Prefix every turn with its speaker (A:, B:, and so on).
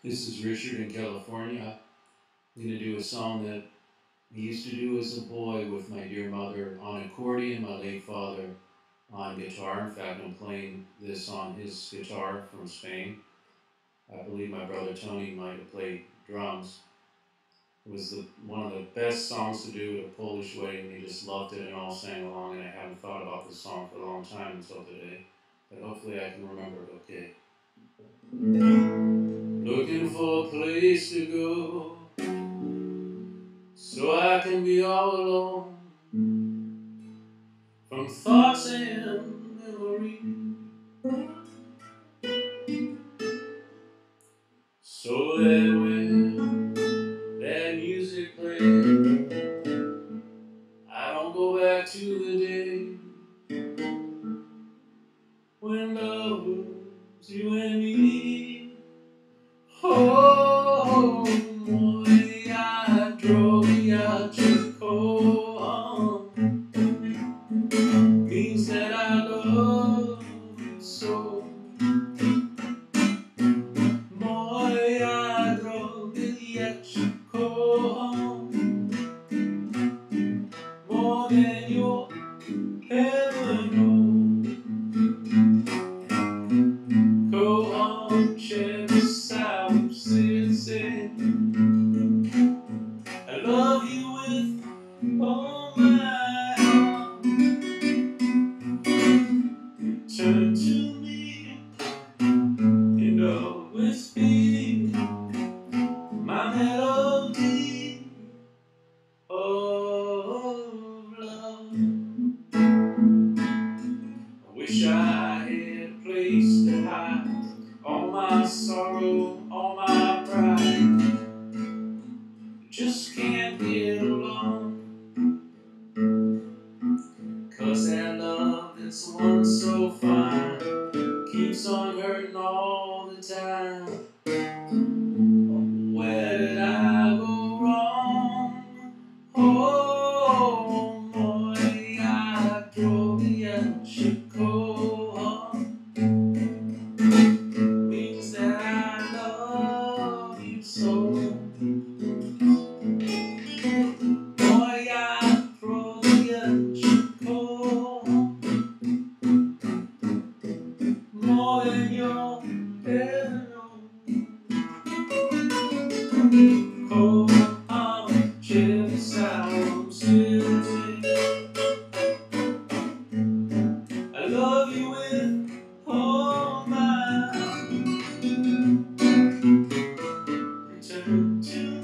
A: This is Richard in California. I'm going to do a song that I used to do as a boy with my dear mother on accordion, my late father on guitar. In fact, I'm playing this on his guitar from Spain. I believe my brother Tony might have played drums. It was one of the best songs to do at a Polish wedding. They just loved it and all sang along, and I haven't thought about this song for a long time until today. But hopefully I can remember it okay. Looking for a place to go so I can be all alone from thoughts and memory. So that when that music plays, I don't go back to the day when love was you and me. Oh, boy, I drove you to home. Means that I love you so. Boy, I drove you to home. More than you'll ever know. Go on, share the sound, say, I love you with all my heart. Turn to me and always be my melody of love. I wish I had a place to hide all my sorrow, all my pride. Just can't get along, 'cause that love that's once so fine keeps on hurting all the time. Where did I go wrong? Oh, boy, I drove you Chicago. Means that I love you so. Boy, I drove you Chicago. More than you'll ever know. Oh, I'm a jealous, I'm silly. I love you with all my heart. Return to